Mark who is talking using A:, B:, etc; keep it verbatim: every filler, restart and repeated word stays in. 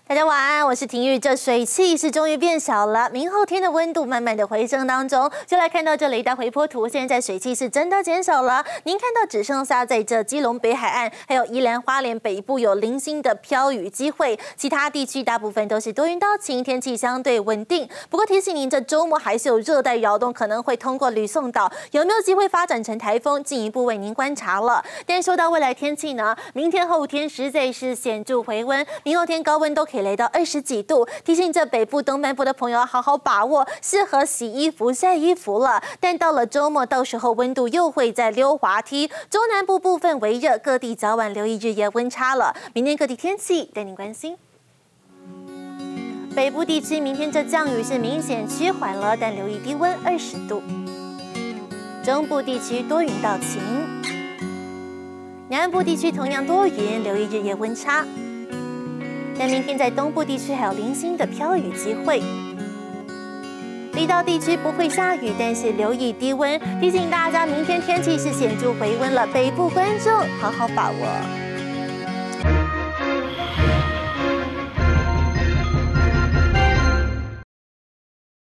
A: 大家晚安，我是婷玉。这水汽是终于变小了，明后天的温度慢慢的回升当中，就来看到这雷达回波图。现在水汽是真的减少了，您看到只剩下在这基隆北海岸，还有宜兰花莲北部有零星的飘雨机会，其他地区大部分都是多云到晴，天气相对稳定。不过提醒您，这周末还是有热带扰动可能会通过吕宋岛，有没有机会发展成台风，进一步为您观察了。但说到未来天气呢，明天后天实在是显著回温，明后天高温都可以来到二十几度，提醒这北部东半部的朋友要好好把握适合洗衣服晒衣服了。但到了周末，到时候温度又会再溜滑梯，中南部部分为热，各地早晚留意日夜温差了。明天各地天气带您关心。北部地区明天这降雨是明显趋缓了，但留意低温二十度。中部地区多云到晴，南部地区同样多云，留意日夜温差。但明天在东部地区还有零星的飘雨机会，离岛地区不会下雨，但是留意低温。提醒大家，明天天气是显著回温了，北部观众好好把握。